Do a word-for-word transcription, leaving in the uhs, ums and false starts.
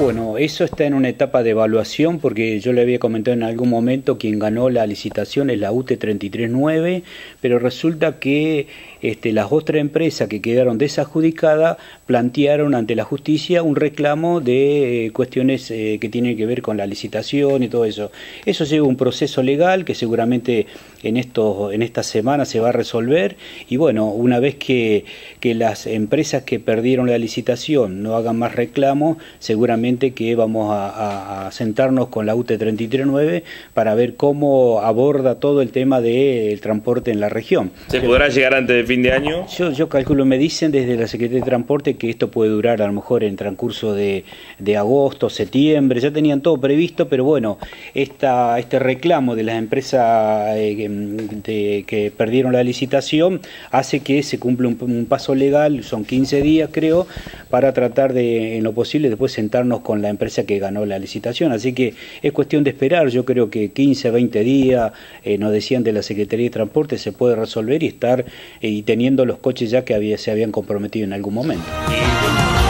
Bueno, eso está en una etapa de evaluación porque yo le había comentado en algún momento quien ganó la licitación es la U T treinta y tres nueve, pero resulta que este, las otras empresas que quedaron desadjudicadas plantearon ante la justicia un reclamo de eh, cuestiones eh, que tienen que ver con la licitación y todo eso. Eso lleva un proceso legal que seguramente en, estos, en estas semanas se va a resolver y bueno, una vez que, que las empresas que perdieron la licitación no hagan más reclamos, seguramente que vamos a, a, a sentarnos con la U T treinta y tres nueve para ver cómo aborda todo el tema del transporte en la región. ¿Se podrá llegar antes de fin de año? Yo, yo calculo, me dicen desde la Secretaría de Transporte que esto puede durar a lo mejor en transcurso de, de agosto, septiembre, ya tenían todo previsto, pero bueno, esta, este reclamo de las empresas eh, de, que perdieron la licitación hace que se cumpla un, un paso legal, son quince días creo, para tratar de, en lo posible, después sentarnos con la empresa que ganó la licitación, así que es cuestión de esperar, yo creo que quince, veinte días, eh, nos decían de la Secretaría de Transporte, se puede resolver y estar eh, y teniendo los coches ya que había, se habían comprometido en algún momento.